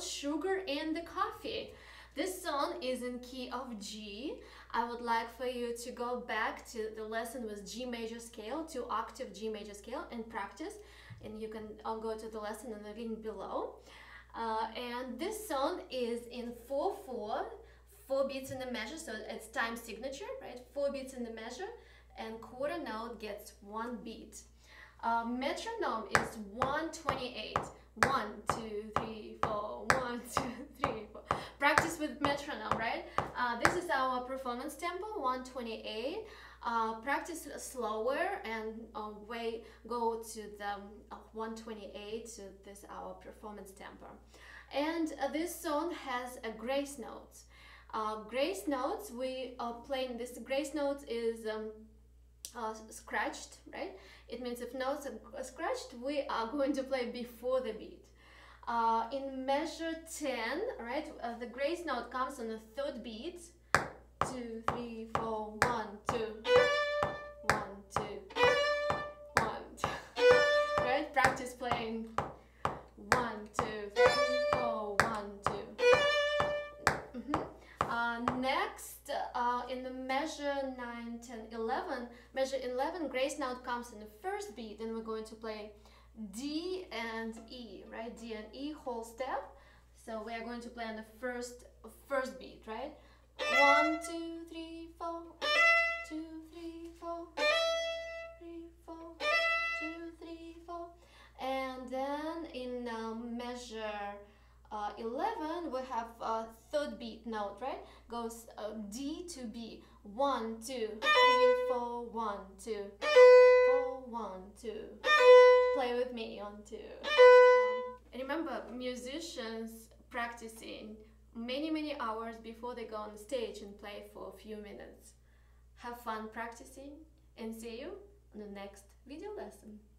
Sugar in the Coffee. This song is in key of G. I would like for you to go back to the lesson with G major scale, 2-octave G major scale, and practice. And you can go to the lesson in the link below. And this song is in 4/4, 4 beats in the measure, so it's time signature, right? 4 beats in the measure, and quarter note gets 1 beat. Metronome is 128. 1, 2, 3, 4, 1, 2, 3, 4. Practice with metronome, right? This is our performance tempo, 128. Practice slower and go to the 128, so this is our performance tempo. And this song has a grace notes. Grace notes, we are playing this grace notes is scratched, right? It means if notes are scratched, we are going to play before the beat. In measure 10, right, the grace note comes on the 3rd beat. 2, 3, 4, 1, 2, 1, 2, 1, 2. Right? Practice playing 1, 2, 3, 4, 1, 2. Next, in the measure 9, 10, 11, measure 11, grace note comes in the 1st beat, and we're going to play D and E, right? D and E whole step. So we are going to play on the first beat, right? 1, 2, 3, 4, 2, 3, 4, 3, 4, 2, 3, 4. And then in measure 11, we have a 3rd beat note, right? Goes D to B. 1, 2, 3, 4, 1, 2, 4, 1, 2. Play with me on 2. Remember, musicians practicing many hours before they go on stage and play for a few minutes. Have fun practicing, and see you on the next video lesson.